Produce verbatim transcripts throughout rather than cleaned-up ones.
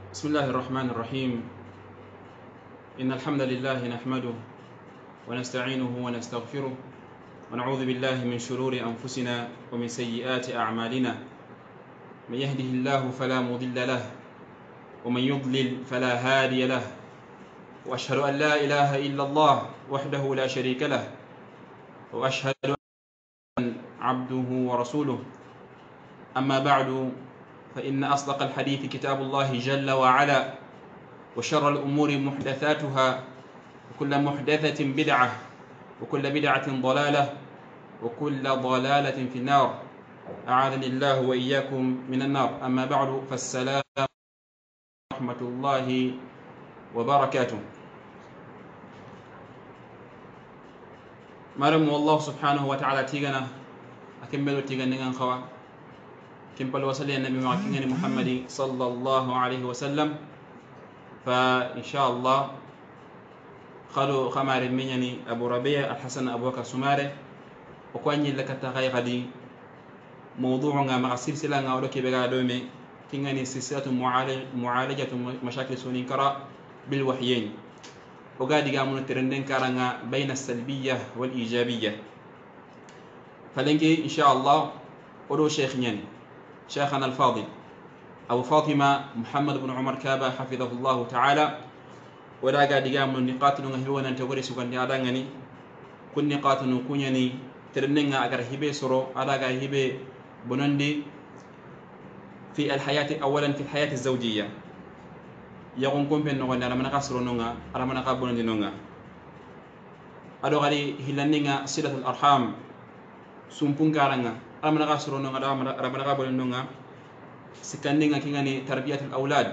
بسم الله الرحمن الرحيم. إن الحمد لله نحمده ونستعينه ونستغفره ونعوذ بالله من شرور أنفسنا ومن سيئات أعمالنا. من يهده الله فلا مضل له ومن يضلل فلا هادي له، وأشهد أن لا إله إلا الله وحده لا شريك له، وأشهد أن عبده ورسوله. أما بعد، فإن أصدق الحديث كتاب الله جل وعلا، وشر الأمور محدثاتها، وكل محدثة بدعة، وكل بدعة ضلالة، وكل ضلالة في النار. أعاذني الله وإياكم من النار. أما بعد، فالسلام ورحمة الله وبركاته. مرم والله سبحانه وتعالى تيغنا أكمل تيغنا خوا كم بل وصلي النبي معكين محمد صلى الله عليه وسلم. فإن شاء الله خلو خمار مني أبو ربيع الحسن أبو بكر سمارة وكواني لك تغير دي موضوعنا مع سلسلة نقولك بقادومي كينغني سلسلة معالجة مشاكل سوني كرا بالوحيين، وقاعد يقامون الترندين كارنا بين السلبية والإيجابية. فلنجي إن شاء الله ولو شيخ نيني شيخنا الفاضل أبو فاطمة محمد بن عمر كابا حفظه الله تعالى، ولا قاعد يقامون نقاط نهيونا نتوري سكان ديالانغني كل نقاط نكونيني ترندينغا أجر هبي سرو على قاعد هبي بنندي في الحياة. أولا في الحياة الزوجية يقوم كم بين نوعنا على من قصر نوعنا على من قابل نوعنا أدو غادي هلنينا صلة الأرحام سمبون كارنا على من قصر نوعنا على من قابل نوعنا سكاننا كينغني تربية الأولاد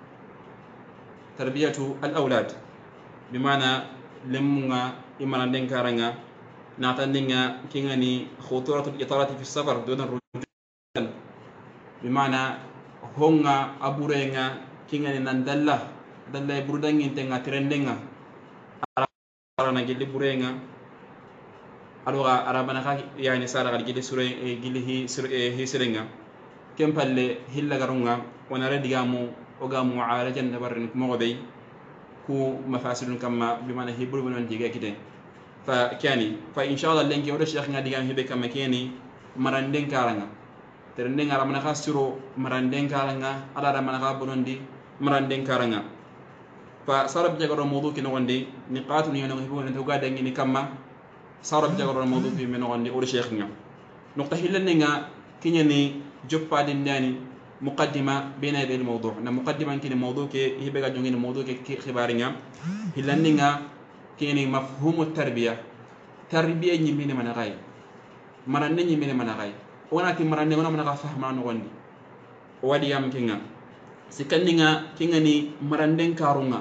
تربية الأولاد بمعنى لمنا إما ندين كارنا نعتندنا كينغني خطورة الإطارة في السفر دون الرجوع، بمعنى هونغا أبورينغا كينغني نندلا دلا يبردين تنغا ترندينغا أرانا جلي بورينغا ألوغا أرابنا يعني سارة جلي سوري جلي هي هي سرينغا كم بالله هلا كرونغا ونرى ديامو وقامو عالجا نبرن كمغبي كو مفاسد كما بمعنى هيبرو بنون ديغا كده. فكاني فإن شاء الله لينكي ورا شيخنا ديغا هيبي كما كيني مرندين كارانغا ترندين على من خاسرو مرندين كارانغا على رمنا غابونندي مرندين كارانغا. فصار بجاكر الموضوع كنا وندي نقاط نيونو هيبو نتوغا دنجي كما صار بجاكر الموضوع في من وندي ورا شيخنا نقطة هلنينغا كيني جوبا دنداني مقدمة بين هذه الموضوع. نا مقدمة كين الموضوع كي هي بقى جونين الموضوع كي خبارنا هلنينا كيني مفهوم التربية. تربية يمين من غاي مرنة يمين من غاي وانا كي مرنة وانا من غا فهم عنه وندي وادي يام كينا سكننا كيني مرندين كارونا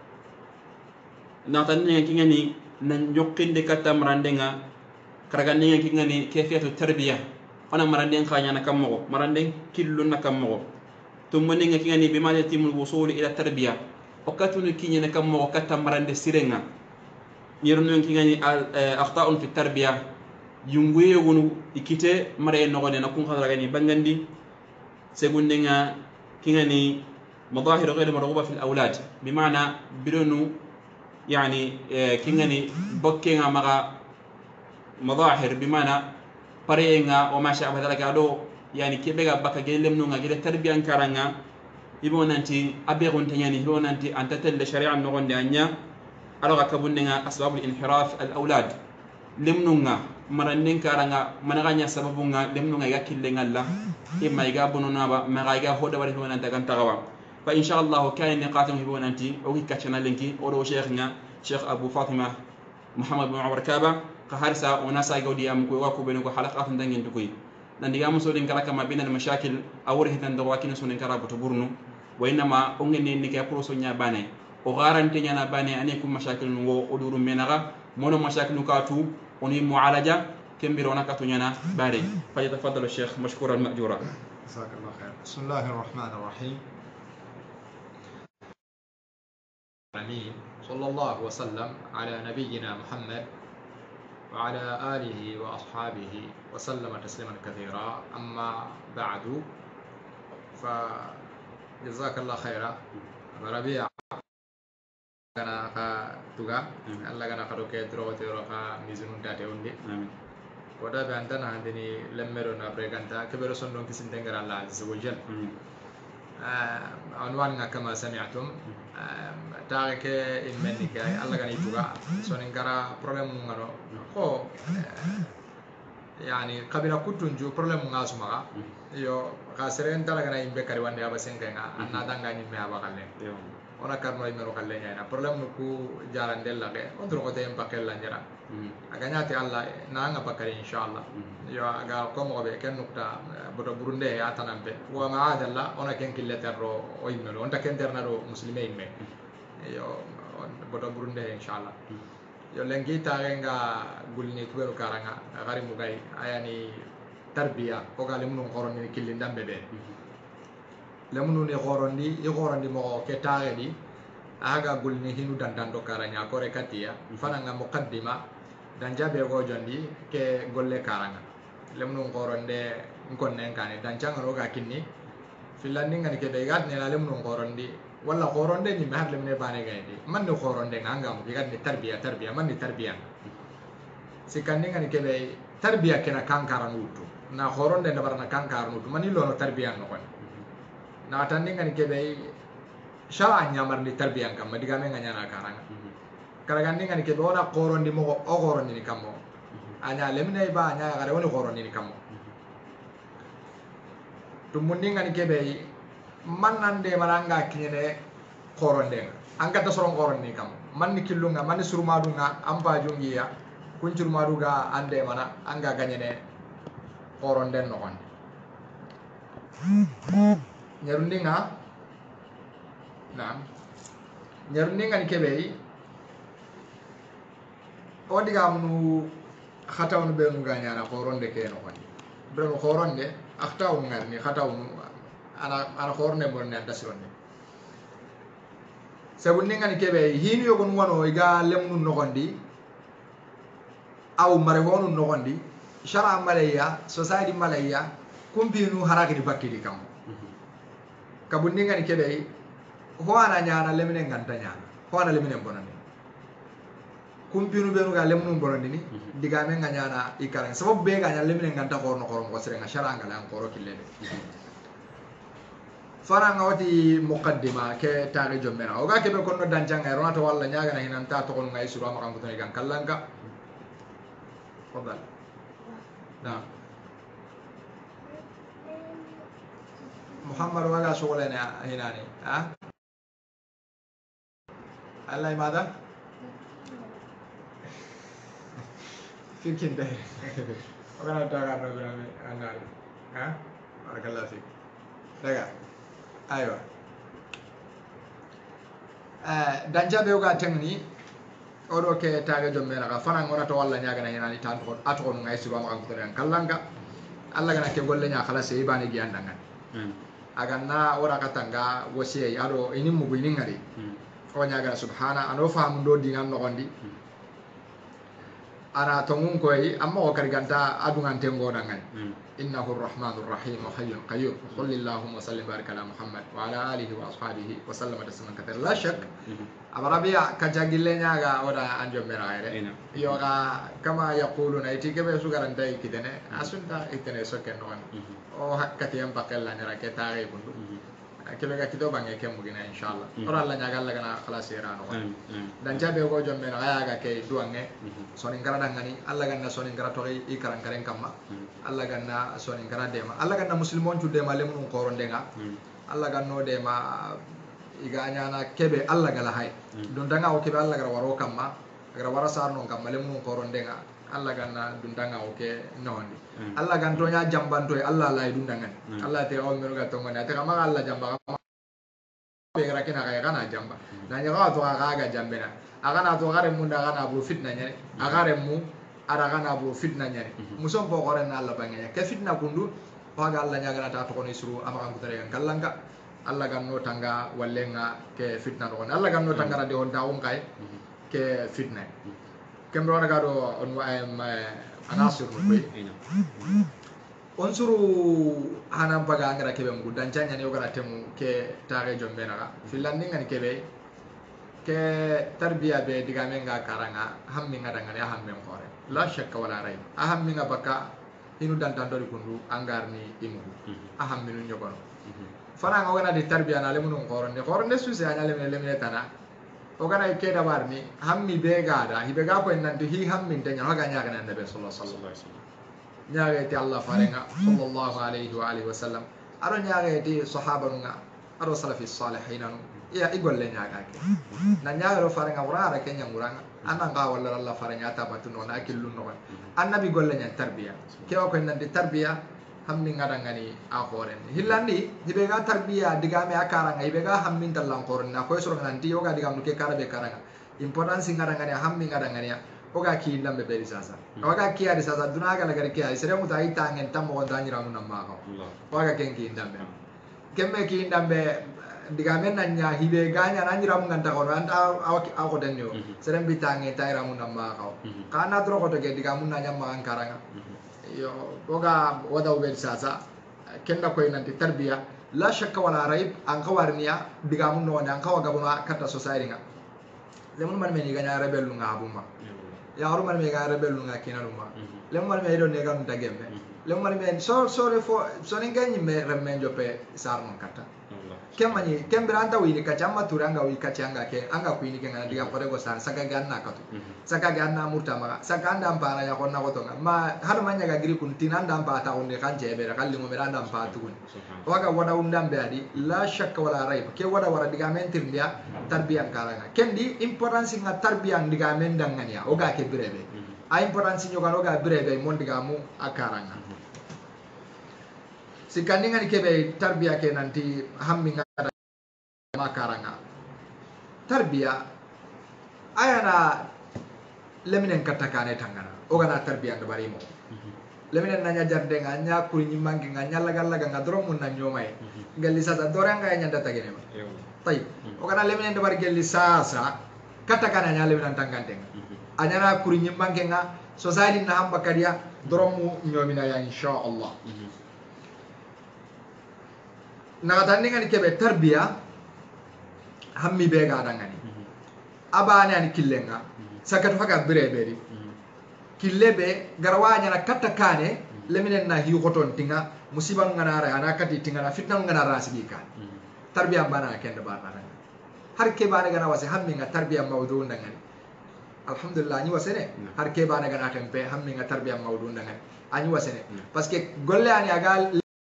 ناتنيا كيني ننجوكين دكتا مرندينا كرغانيا كيني كيفية التربية أنا مرندين خانيا نكمّو مرندين كيلو نكمّو تمنين كيني بما يتم الوصول إلى التربية وكاتون كيني نكمّو وكاتا مرند سيرنا يرنون كيني أخطاء في التربية ينوي ونو إكتة مرين نغني نكون خضراني بنغندي سيقولنا كيني مظاهر غير مرغوبة في الأولاد، بمعنى بدونو يعني كيني بكينا مغا مظاهر بمعنى pareenga o ma sha Allah daga do yani kebe ga baka gelem no nga gele tarbiyan karanga ibo nanti abe gon tanyani ibo nanti anta tel sharia no gonde anya alo ga kabunga asbabul inhiraf al aulad lemnu nga maranden karanga managanya sababu nga lemnu nga yakille ngalla imma iga bonona ba ma ga hoda wari honan daga tagawa. fa insha Allah kayn niqatum ibo nanti o kachana lenki o do sheikh nga sheikh Abu Fatima Muhammad bin Umar Kaba كهارسا وناسا يقولي أم كوي واكو بينكو حلقات دنجن تكوي نندي أم سودين كلا كما بين المشاكل أوره تندواكين سودين كلا بتبورنو وإنما أنغني نيكي أبرو سونيا باني وغارن تنيانا باني أن يكون مشاكل نو أدور منغا مونو مشاكل نكاتو وني معالجة كم بيرونا كاتونيانا باري. فليتفضل الشيخ مشكورا مأجورا. جزاك الله خير. بسم الله الرحمن الرحيم. آمين. صلى الله وسلم على نبينا محمد وعلى آله وأصحابه وسلم تسليما كثيرا. أما بعد، ف jazakallah khaira Rabia kana ka tuga alla kana kado ke tro tro ka mizunun date undi koda be antana handini lemmero na preganta kebero sondon kisin tengara Allah azza wa jalla عنواننا كما سمعتم تارك إمنك الله كان يتوقع سونين كرا problem مغنو هو يعني قبل كنتم جو problem مغاس مغا يو خاسرين تلا كنا يمبي كاري وان ديابا سينكا أنا دانغا نيمي أبا كالين ona karno imero kalle nyana problem ku jalan della ke on tro kote empakkel la nyara aganya ti Allah na nga bakari inshallah yo aga ko mo be ken nukta bodo burunde atanambe wa ma'adalla ona ken kille terro o imelo on ta ken terna do muslime imme yo bodo burunde inshallah yo lengi tarenga gulni kubero karanga gari mugai ayani tarbiya ko gale mun koroni kille ndambe be lemunu ni khorondi i khorondi mo ke taagedi aga gulni hinu dandando karanya ko rekatia fana nga muqaddima dan jabe go jondi ke golle karanga lemunu khoronde ngonne ngane dan changaro ga kinni filandi ngani ke begat ne lemunu khorondi walla khoronde ni mahar lemne bane gaidi man no khoronde nganga mo bigat ni tarbiya tarbiya man ni tarbiya sikandi ngani ke be tarbiya kena kankara nutu na khoronde na barana kankara nutu mani lono tarbiya no kon na tandi ngani kebe shala nyamar ni tarbiyan kam madiga men nganya karanga karagandi ngani kebe ona qorondi mo o qorondi ni kammo anya lemne ba anya gare woni qorondi ni kammo tumundi ngani kebe mannande maranga kinyene qoronde anga ta soron qorondi ni kammo manni killunga manni surmadunga amba jungiya kuncurmaduga ande mana anga ganyene qoronde no on nyarundinga naam nyarundinga ni kebe o diga munu khatawnu benu ganyana khoronde ke no khoni benu khoronde akhtaw ngarni khatawnu ana ana khoronde mon ne dasronde sabundinga ni kebe hinu yogon wono iga lemnu no gondi aw mare wonu no gondi shara malaya society malaya kumpinu haraki di bakki kam kabundinga ni kebe ho ana nyana lemine nganta nyana ho ana lemine bonani kumpinu benu ga lemnu bonani ni diga men nga nyana ikaran sababu be ga nyana lemine nganta ko no ko ko sere nga sharanga lan ko rokille fara nga wati muqaddima ke tari jommena o ga kebe ko no danjanga rona to walla nyaaga na hinanta to ko ngai suru ma kan ko tani gan kallanga fadal na محمد ولا شغلنا هنا ها الله ماذا في كنده وكان تاغا نغرامي انا ها بارك الله فيك دغا ايوه ا دانجا بيوغا تمني odo ke taage jom mena ka fana ngona to walla nyaaga na hina ni tan ko atko ngai siba ma kan ko tan kallanga alla gana ke golle nya khala sey bani gi andanga aganna ora katanga wasiye ado ini mugu ini ngari o nyaga subhana ano fam do dingan no gondi ana tongun koy amma o kariganta adungan tengo dangan innahu arrahmanur rahim hayyun qayyum sallallahu wa sallim barik ala muhammad wa ala alihi wa ashabihi wa sallama tasliman kathir la shak abarabia kajagille nyaga ora anjo meraire yo ga kama yaquluna itike be sugaranta ikidene asunta itene soken non o hakkati en bakella nyara ke taare bundu kebe ga kido bange ke mugina inshallah ora alla nyaga alla gana khalas irano dan jabe go jombe na ga ga ke duange sonin gara dangani alla ganna sonin gara to i karan karen kamma alla ganna sonin gara dema alla ganna muslimon tudde ma lemun ko rondenga alla ganno de ma iga nyana kebe alla gala hay don danga o kebe alla gara waro kamma gara wara sarno kamma lemun ko rondenga alla ganna dundanga o ke nondi alla ganto nya jambanto e alla lay dundangan alla te o mero gato ngone te kama alla jamba be gara kena kaya kana jamba na nya ga to ga ga jambena aga na to gare munda kana bu fitna nya aga mu ara kana bu fitna nya musom po gore na alla bangenya ke fitna kundu paga alla nya gara ta to kono isru ama kan kutere kan kallanga alla ganno tanga wallenga ke fitna do alla ganno tanga radio on taun kai ke fitna kembro na gado on wa am anasir ko unsuru hanan paga angara kebe mu dancanya ni ogara temu ke tare jombe naga filandi ngani kebe ke tarbiya be digame nga karanga hammi nga dangane hamme khore la shakka wala ray ahammi nga baka inu dantando di kundu angarni imu ahammi nu nyogono fana nga ogana di tarbiya na lemu nu khore ne khore ne susi anya lemu lemu tana ogana ke da warni hammi be gada hibe ga ko nanti hi hammi tanya haga nya kana nabi sallallahu alaihi wasallam nyaage ti Allah farenga sallallahu alaihi wa alihi wasallam aro nyaage ti sahaba nga aro salafi salihin ya igolle nyaaga ke na nyaage ro farenga wurara ke nyanguranga anna nga walla Allah farenga ta batu no na killu no annabi golle nya tarbiya ke ko nan di tarbiya hammi ngada ngani a horen hillandi hibe ga tarbiya digame akara nga hibe ga hammin tallan qoron na ko soro nanti yoga digam ke karabe karanga importance ngada ngani hammi ngada ngani oga ki ndambe be risasa oga ki ari sasa dunaga la gari ki ay sere muta ita ngen tammo ko danira mun namma ko oga ken ki ndambe kemme ki ndambe diga men nanya hibe ganya nanira mun nganta ko anta aw ko denyo sere mbita ngen tayra mun namma ko kana dro ko to ge diga mun nanya ma ankaranga yo oga wada be risasa kenda ko nanti tarbiya la shakka wala raib an kawarniya diga mun no an kawaga buna kata society nga lemun man meni ganya rebel nga abuma ya haru man me ga rebel nga kinaluma lem man me do ne ga nta gemme lem man me so so le fo so ne ganyi me remme jope sarno kata kemani kembiranta wi ka chamma turanga wi ka changa ke anga kuini ke ngana diga pore go san saka ganna katu saka ganna murtama saka anda mpana ya konna ko tonga ma har manya ga giri kun tinanda mpa ta onde kan jebe ra kalli mo miranda mpa tukun waga wada undambe adi la shakka wala raib ke wada wara diga mentir dia tarbiyan karanga kendi importance nga tarbiyan diga men dangania oga ke birebe a importance nyoga oga birebe mon diga mu akaranga sikandinga ni kebe tarbiya ke nanti hammi ngada makaranga tarbiya ayana leminen katakane tangana ogana tarbiya ndo barimo leminen nanya jarde nga nya kuri nyimangi nga nya laga laga nga doro mun na nyomay gelli sasa doranga nya ndata gene ma tay ogana leminen ndo bar gelli sasa katakana nya leminen tangante anyana kuri nyimangi nga society na hamba kadiya doro mu nyomina ya insha Allah nagatani ngani kebe tarbiya hammi be ga dangani abane ani killenga sakatu haga bireberi killebe garwanya na katakane leminen na hi goton tinga musiba ngana ra ana kati tinga na fitna ngana ra sigika tarbiya bana kende bana har ke bana gana wase hammi nga tarbiya mawdu ndangani alhamdulillah ni wasene har ke bana gana tempe hammi nga tarbiya mawdu ndangani ani wasene parce que golle ani aga